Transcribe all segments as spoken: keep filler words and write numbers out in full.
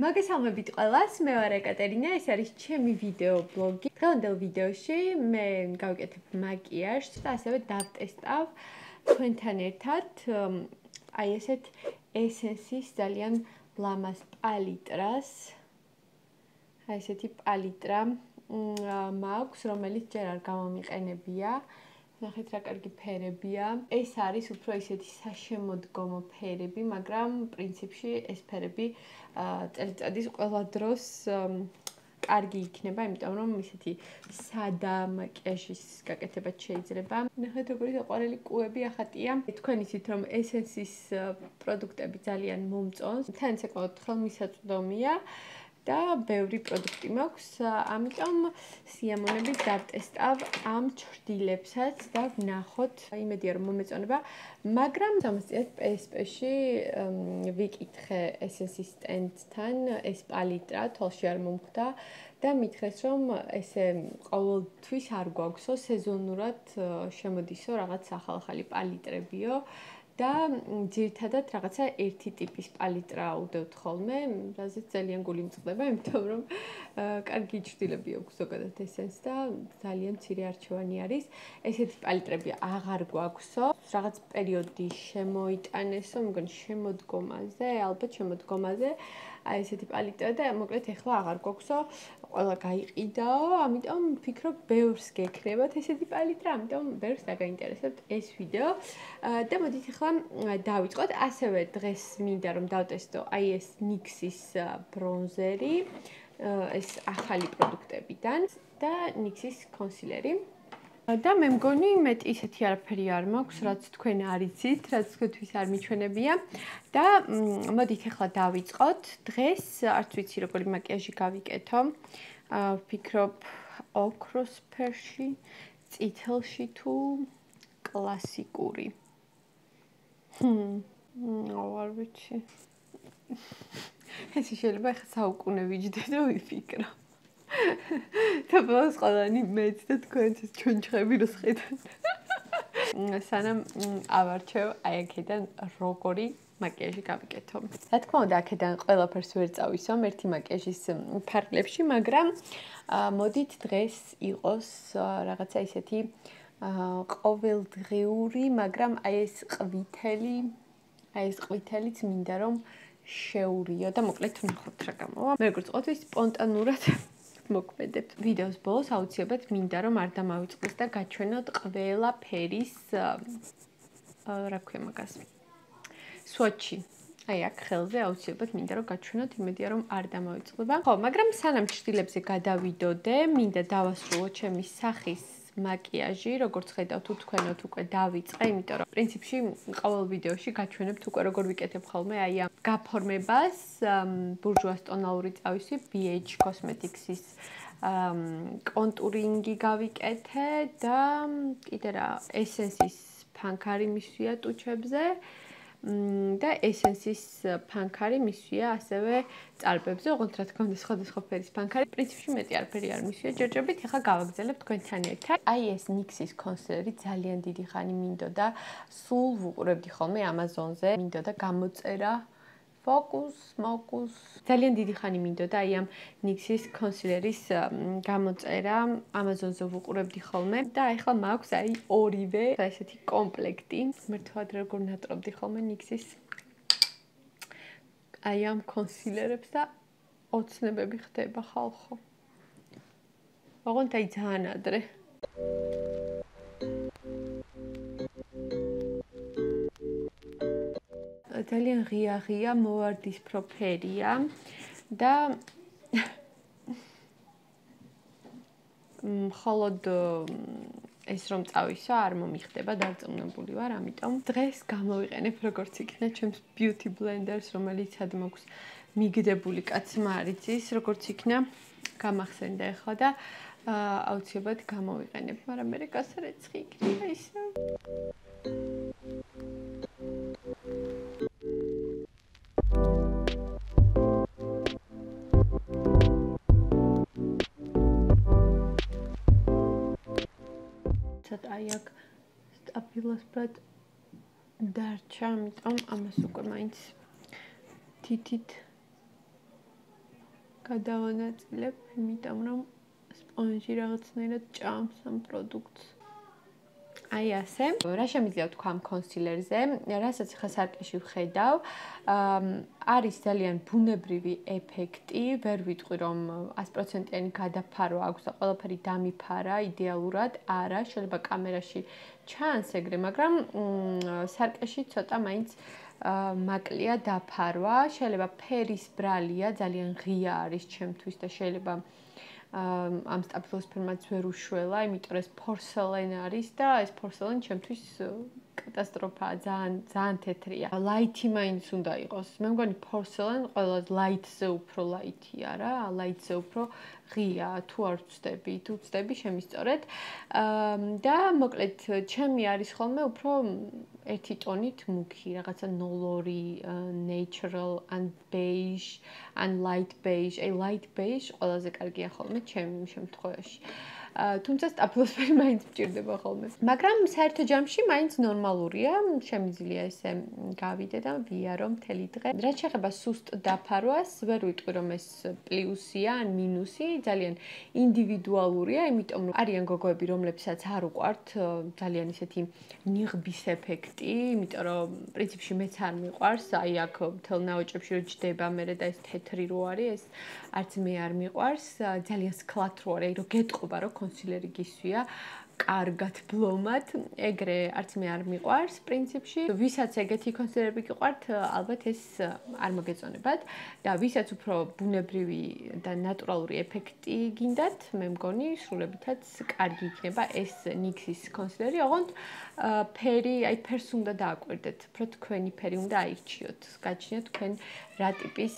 მოგესალმებით ყველას, მე ვარ ეკატერინა, ეს არის ჩემი ვიდეო ბლოგი. დღევანდელ ვიდეოში მე გავიკეთებ მაკიაჟს და ასევე დავტესტავ თქვენთან ერთად აი ესეთ ესენსის ძალიან ლამაზ პალიტრას. აი ესეთი პალიტრა მაქვს, რომელიც ჯერ არ გამომიყენებია. ნახეთ რა კარგი ფერებია. ეს არის უფრო ისეთი საშემოდგომო ფერები, მაგრამ პრინციპში ეს ფერები წელიწადის ყველა დროს კარგი იქნება, იმიტომ რომ ისეთი სადა მაკიაჟის გაკეთებაც შეიძლება. ნახეთ როგორი საყვარელი კუები ახატია. თქვენ იცით რომ ესენსის პროდუქტები ძალიან მომწონს. თან საკმაოდ ხელმისაწვდომია. და ბევრი პროდუქტი მაქვს, ამიტომ სიამოვნებით დავტესტავ ამ ჩრდილებსაც და ვნახოთ, იმედია რომ მომეწონება, მაგრამ სამასწიათ პე ეს პე-ში ვიკითხე ესენსის სტენდთან ეს პალიტრა თვალში არ მომხვდა და მითხრეს რომ ესე ყოველთვის არ გვაქვსო, სეზონურად შემოდისო რაღაც ახალ-ახალი პალიტრებიო. და ძირითადად რაღაცა ერთი ტიპის პალიტრა უდევთ ხოლმე, რაზეც ძალიან გული მწყდება, იმიტომ რომ კარგი ჩრდილები აქვს ზოგადად ესენს და ძალიან მცირე არჩევანი არის. ესეთი პალიტრები აღარ გვაქვსო. რაღაც პერიოდი შემოიტანესო, მგონი შემოდგომაზე, ალბათ შემოდგომაზე. აი ესეთი პალიტრა და მოკლედ ეხლა აღარ გვაქვსო. ყველა გაიყიდაო, ამიტომ ვფიქრობ, ბევრს გექნებათ ესეთი პალიტრა, ამიტომ ბევრს დაგაინტერესებთ ეს ვიდეო. და მოდით ახლა დავიწყოთ. ასევე დღეს მინდა რომ დავტესტო აი ეს Nyx-ის ბრონზერი, ეს ახალი პროდუქტებიდან და Nyx-ის ქონსილერი. და მე მგონი მეტი ისეთი არაფერი არ მაქვს, რაც თქვენ არ იცით, რაც თქვენთვის არ მიჩვენებია. და მოდით ახლა დავიწყოთ. დღეს არც ვიცი როგორი მაკიაჟი გავიკეთო. ვფიქრობ ოქროს ფერში, წითელში თუ კლასიკური. ნუ არ ვიცი. ეს შეიძლება ახლა საუკუნე ვიჯდე და ვიფიქრო. და ბოლოს ყველანი მეც და თქვენც ეს ჩონჩხები რო სხედან. სანამ ავარჩევ აი აქედან როგორი მაკიაჟი გავიკეთო. რა თქმა უნდა, აქედან ყველაფერს ვერ წავისვამ ერთი მაკიაჟის ფარგლებში, მაგრამ მოდით დღეს იყოს რაღაცა ისეთი ყოველდღიური, მაგრამ აი ეს ყვითელი, აი ეს ყვითელიც მინდა რომ შეურიო და მოკლედ ვნახოთ რა გამოვა. მე როგორც ყოფილი სპონტანურად მოქმედებთ. ვიდეოს ბოლოს აუცილებლად მინდა რომ არ დამავიწყდეს და გაჩვენოთ ყველა ფერის რა ქვია მაგას. სვოტჩი. აი აქ ხელზე აუცილებლად მინდა რომ გაჩვენოთ, იმედია რომ არ დამავიწყდება. ხო, მაგრამ სანამ ჩრდილებზე გადავიდოდე, მინდა დავასრულო ჩემი სახის მაკიაჟი, როგორც ხედავთ, თქვენოთ უკვე დავიწყე, იმიტომ რომ პრინციპში ყოველ ვიდეოში გაჩვენებთ უკვე როგორ ვიკეთებ ხოლმე აი ამ გაფორმებას, ბურჟუას ტონალური წავისი ბი ეიჩ კოსმეტიკსის კონტურინგი გავიკეთე და კიდე რა, ესენსის ფანქარი მისვია ტუჩებზე. და ესენსის ფანქარი მისვია ასევე წარბებზე, ოღონდ რა თქმა უნდა სხვადასხვა ფერის ფანქარი. პრინციპში მეტი არაფერი არ მისვია, ჯერჯერობით ახლა გავაგზავნებ თქვენთან ერთად. აი ეს Nyx-ის კონსილერი ძალიან დიდი ხანი მინდოდა, სულ ვუყურებდი ხოლმე ამაზონზე, მინდოდა გამოწერა ფოკუს, მოკუს. ძალიან დიდი ხანი მინდოდა აი ამ Nyx-ის კონსილერის გამოწერა, ამაზონზე ვუყურებდი ხოლმე და ახლა მაქვს აი ორივე ესეთი კომპლექტი. მართლად როგორ ნატრობდი ხოლმე Nyx-ის აი ამ კონსილერებს და ოცნებები ხდება ხალხო. ოღონდ აი ძალიან ადრე. ძალიან ღია-ღია მოვარდისფრო ფერია და მხოლოდ ეს რომ წავისვა არ მომიხდება, დარწმუნებული ვარ, ამიტომ დღეს გამოვიყენებ როგორც იქნა ჩემს ბიუთი ბლენდერს, რომელიც ad მაქვს მიგდებული კაცმა არ იცის, როგორც იქნა გამახსენდა ახლა და აუცილებლად გამოვიყენებ, მაგრამ მე გასარეცხი იქნება ისე. აი აქ სტაბილურად დარჩა, ამიტომ ამას უკვე მაინც თითით გადავანაწილებ, იმიტომ რომ სპონჟი რაღაცნაირად ჭამს ამ პროდუქტს. აი ასე. რა შემიძლია ვთქვა ამ ქონსილერზე, რასაც ხა სარკეში ვხედავ, არის ძალიან ბუნებრივი ეფექტი, ვერ ვიტყვი რომ sto პროცენტიანი გადაფარვა აქვს და ყველაფერი დამიფარა იდეალურად, არა, შეიძლება კამერაში ჩანს ეგრე, მაგრამ სარკეში ცოტა მაინც მაკლია დაფარვა, შეიძლება ფერის ბრალია, ძალიან ღია არის ჩემთვის და შეიძლება ამ სტაბილოსფერმაც ვერ უშველა, იმიტომ რომ ეს პორსელენ არის და ეს პორსელენ ჩემთვის კატასტროფაა, ძალიან ძალიან თეთრია. ლაითი მაინც უნდა იყოს. მე მგონი პორსელენ ყველა ლაითზე უფრო ლაითია რა, ლაითზე უფრო ღია, თუ არ ვწდები, თუ ვწდები შემისწორეთ. და მოკლედ, ჩემი არის ხოლმე უფრო ერთი ტონით მუქი, რაღაცა ნოლორი, natural and beige and light beige. აი light beige ყველაზე კარგია ხოლმე ჩემი შემთხვევაში. თუმცა სტაბილოსფერი მაინც მჭირდება ხოლმე. მაგრამ საერთო ჯამში მაინც ნორმალურია, შემიძლია ესე გავიდე და ვიარო მთელი დღე. რაც შეეხება სუსტ დაფარვას, ვერ ვიტყვი რომ ეს პლუსია ან მინუსი, ძალიან ინდივიდუალურია, იმიტომ რომ არიან გოგოები, რომლებსაც არ უყვართ ძალიან ისეთი ნიღბის ეფექტი, იმიტომ რომ პრინციპში მეც არ მიყვარს, აი აქ მთელ ნაოჭებში რო ჯდება მერე და ეს თეთრი რო არის, ეს არც მე არ მიყვარს, ძალიან სქლათ რო არის, რო გეტყობა რომ კონსილერი გისვია კარგად ბლომად, ეგრე არც მე არ მიყვარს პრინციპში. ვისაც ეგეთი კონსილერები გიყვართ, ალბათ ეს არ მოგეწონებათ და ვისაც უფრო ბუნებრივი და ნატურალური ეფექტი გინდათ, მე მგონი სრულებითაც კარგი იქნება ეს Nyx-ის კონსილერი, ოღონდ ფერი, აი ფერს უნდა დააკვირდეთ, უფრო თქვენი ფერი უნდა აირჩიოთ, გაჩნიათ თქვენ რა ტიპის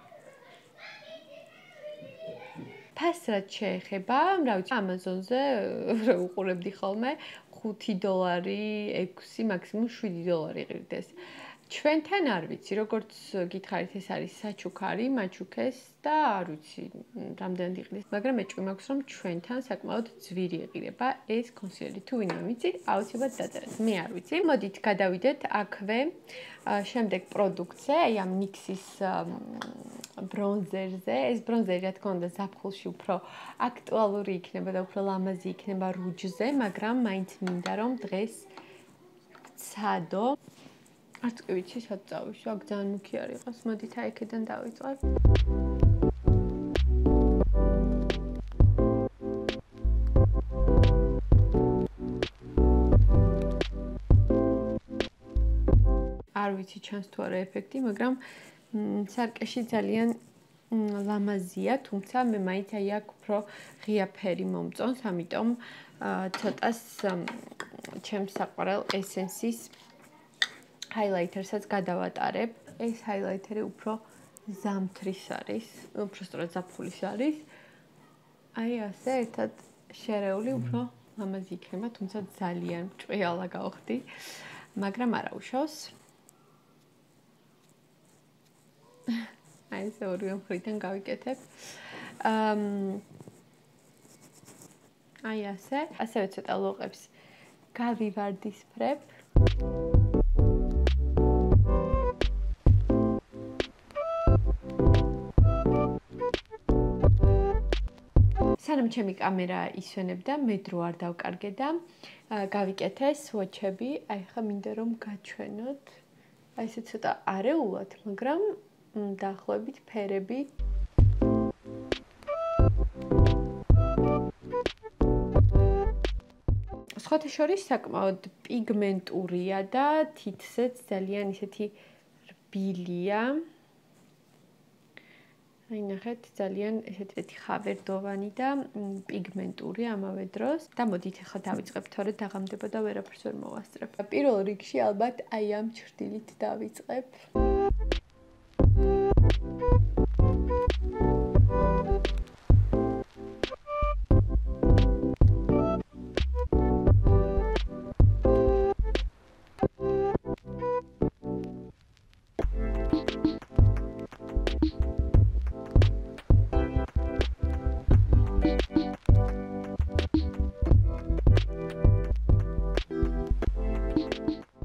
ფას რაც შეეხება, რა ვიცი, Amazon-ზე რა უყურებდი ხოლმე, ხუთი დოლარი, ექვსი, მაქსიმუმ შვიდი დოლარი ყირდეს. ჩვენთან არ ვიცი, როგორც გითხარით, ეს არის საჩუქარი, მაჩუქეს და არ ვიცი, რამდენად იყიდეს, მაგრამ მეჭვი მაქვს, რომ ჩვენთან საკმაოდ ძვირი ეყირება ეს კონსილერი. თუ ვინმე ვიცით, აუცილებლად დაწერეთ. მე არ ვიცი. მოდით გადავიდეთ აქვე შემდეგ პროდუქტზე, აი ამ Nyx-ის ბრონზერზე. ეს ბრონზერი რა თქმა უნდა ზაფხულში უფრო აქტუალური იქნება და უფრო ლამაზი იქნება რუჯზე, მაგრამ მაინც მინდა რომ დღეს ვცადო. არც კი ვიცი სად წავიშვა, აქ ძალიან მუქი არ იყოს. მოდით აი აქედან დავიწყებ. არ ვიცი ჩანს თუ არა ეფექტი, მაგრამ სარკეში ძალიან ლამაზია, თუმცა მე მაინც აი აქ უფრო ღია ფერი მომწონს, ამიტომ ცოტას ჩემს საყვარელ ესენსის ჰაილაითერსაც გადავატარებ. ეს ჰაილაითერი უფრო ზამთრის არის, უფრო სწორად ზაფხულის არის. აი ასე ერთად შერეული უფრო ლამაზი იქნება, თუმცა ძალიან ჭვიალა გავხდი, მაგრამ არა უშავს. აი ესე ორივე მხრიდან გავიკეთებ. აი ასე, ასევე ცოტა ლოყებს გავივარდისფრებ. სანამ ჩემი კამერა ისვენებდა, მე დრო არ დავკარგე და გავიკეთე სვოტჩები. აი ხა მინდა რომ გაჩვენოთ. აი ესე ცოტა არეულად, მაგრამ დაახლოებით ფერები. სხვათა შორის საკმაოდ პიგმენტურია და თითზეც ძალიან ისეთი რბილია. აი ნახეთ, ძალიან ესეთი ხავერდოვანი და პიგმენტური ამავე დროს. და მოდით ახლა დავიწყებ, თორე დაღამდება და ვერაფერს ვერ მოვასწრებ. პირველ რიგში ალბათ აი ამ ჩრდილით დავიწყებ.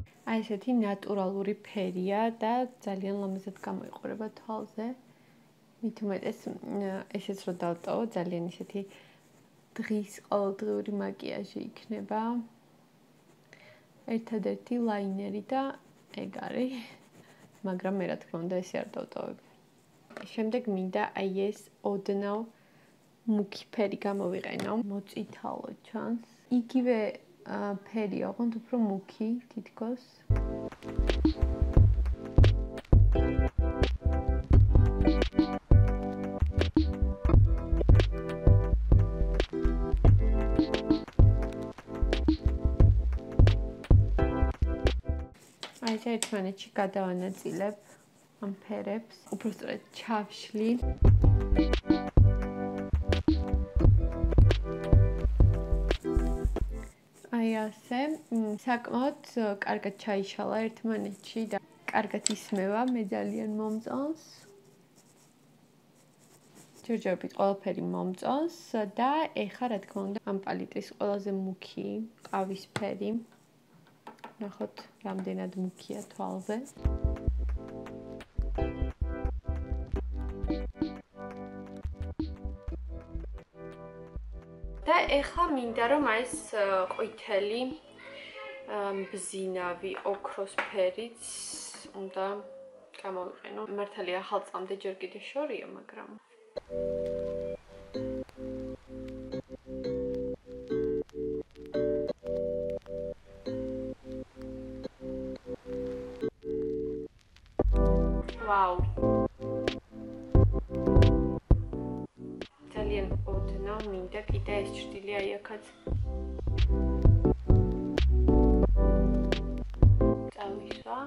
ესეთი ნატურალური ფერია და ძალიან ლამაზად გამოიყურება თვალზე. მით უმეტეს ესეც რო დავტოვო, ძალიან ისეთი დღის ყოველდღიური მაკიაჟი იქნება. ერთადერთი ლაინერი და ეგ არის. მაგრამ მე რა თქმა უნდა ესე არ დავტოვებ. შემდეგ მინდა აი ეს ოდნავ მუქი ფერი გამოვიყენო. მოწითალო ჩანს. იგივე ფერია, ოღონდ უფრო მუქი თითქოს. აი ეს ერთმანეთში გადავანაწილებ ამ ფერებს, უბრალოდ ჩავშლი. აი ასე, საკმაოდ კარგად ჩაიშალა ერთმანეთში და კარგად ისმევა, მე ძალიან მომწონს. ჯერჯერობით ყველაფერი მომწონს და ეხლა რა თქმა უნდა ამ პალეტის ყველაზე მუქი ყავისფერი. ნახოთ, რამდენად მუქია თვალზე. და ეხლა მინდა რომ ეს ყვითელი მბზინავი ოქროს ფერიც უნდა გამოვიყენო. მართალია ახალ წამდე ჯერ კიდე შორია, მაგრამ ვაუ. ძალიან ოდნავ მინდა კიდე ეს ჭრილი აი აქაც. წავისვა.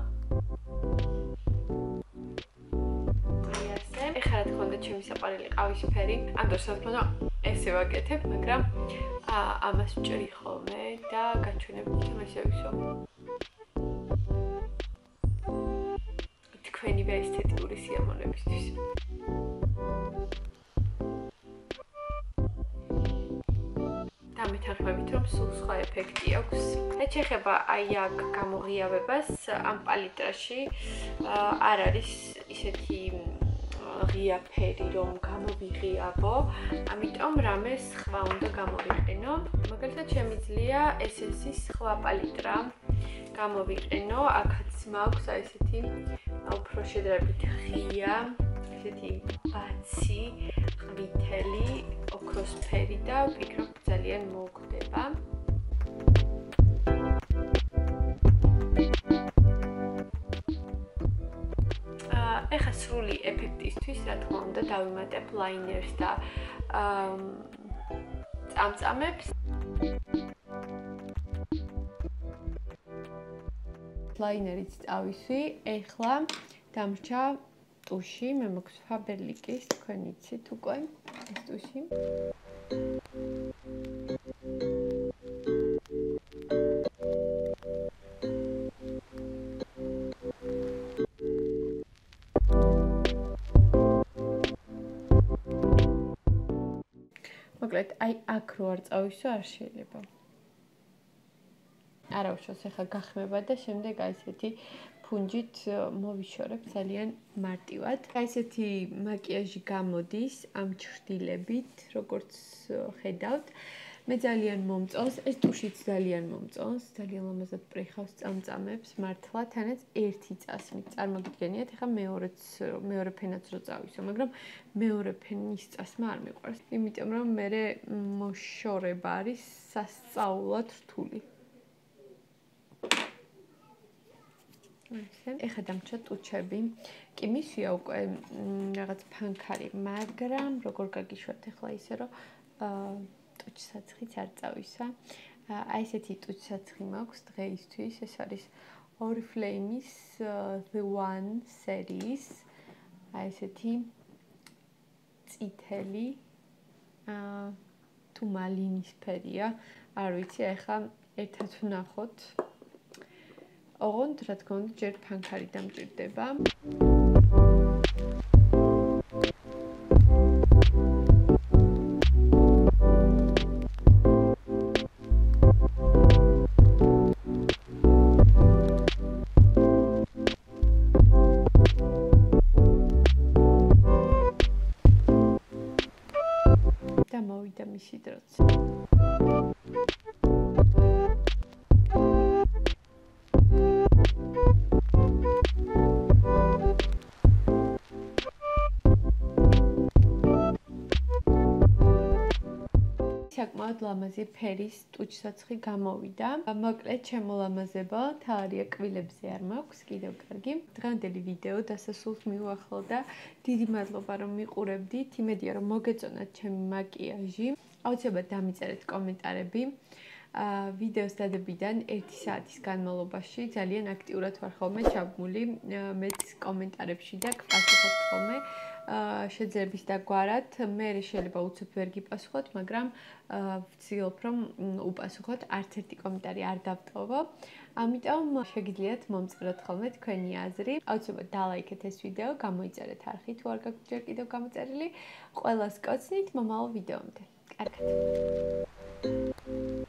აი ასე. ეხლა რა თქმა უნდა ჩემი საყვარელი ყავისფერი. ამ დროს რა თქმა უნდა ესე ვაკეთებ, მაგრამ ამას ვჭრი ხოლმე და გაჩვენებთ რომ ესე ვისვა. თქვენივე ესთეტიკური სიამოვნებისთვის. და მეთანხმებით რომ სულ სხვა ეფექტი აქვს. რაც შეეხება აი აქ გამოღიავებას, ამ პალიტრაში არ არის ისეთი ღია ფერი რომ გამოვიღიავო, ამიტომ რამე სხვა უნდა გამოვიყენო. მაგალითად შემიძლია ესესის სხვა პალიტრა გამოვიყენო, აქაც მაქვს აი ესეთი უფრო შედარებით ღია, ესეთი ბაცი, ყვითელი, ოქროსფერი და ვფიქრობ ძალიან მოგხვდება. ეხლა სრული ეფექტისთვის რა თქმა უნდა დავიმატებ ლაინერს და წამწამებს. ლაინერიც წავისვი, ეხლა დამრჩა ტუში, მე მაქვს ფაბერლიკის, თქვენ იცით უკვე ეს ტუში. მოკლედ, აი აქ რო არ წავისვა არ შეიძლება. არა უშავს ეხლა გახმება და შემდეგ აი ესეთი ფუნჯით მოვიშორებ ძალიან მარტივად. აი ესეთი მაკიაჟი გამოდის ამ ჭრილებით, როგორც ხედავთ. მე ძალიან მომწონს, ეს ტუშიც ძალიან მომწონს, ძალიან ლამაზად პრიხავს წამწამებს, მართლა თანაც ერთი წასმით. წარმოგიდგენიათ, ეხლა მეორეც მეორე ფენაც რო წავისო, მაგრამ მეორე ფენის წასმა არ მიყვარს, იმიტომ რომ მე მოშორება არის სასწაულად რთული. ეხლა დამრჩა ტუჩები. კი მისვია უკვე რაღაც ფანქარი, მაგრამ როგორ გაგიშვათ ეხლა ისე რომ ტუჩსაცხიც არ წავისა. აი ესეთი ტუჩსაცხი მაქვს დღეისთვის, ეს არის Oriflame-ის The One series. აი ესეთი წითელი თუ მალინისფერია, არ ვიცი, ეხლა ერთად ვნახოთ. ოღონდ რა თქმა უნდა ჯერ ფანქარი დამჭირდება. გამოვიდა მისი დროც. საკმაოდ ლამაზი ფერის ტუჩსაცხი გამოვიდა. მოკლედ ჩემოლამაზებო, თავარია კვილებზე არ მაქვს, კიდევ კარგი. დღევანდელი ვიდეო დასასრულს მივუახლოვდა. დიდი მადლობა რომ მიყურებდით. იმედია რომ მოგეწონათ ჩემი მაკიაჟი. აუცილებლად დამიწერეთ კომენტარები. ვიდეოს დადებიდან ერთი საათის განმავლობაში ძალიან აქტიურად ვარ ხოლმე ჩაბმული მეც კომენტარებში და გპასუხობთ ხოლმე შეძლების დაგვარად. მე შეიძლება უცებ ვერ გიპასუხოთ, მაგრამ ვცდილობ რომ უპასუხოთ, არც ერთი კომენტარი არ დავტოვო. ამიტომ შეგიძლიათ მომწეროთ ხოლმე თქვენი აზრი. აუცილებლად დალაიქეთ ეს ვიდეო, გამოიწერეთ არხი თუ არ გაქვთ ჯერ კიდევ გამოწერილი. ყველას კოცნით მომავალ ვიდეომდე. კარგად.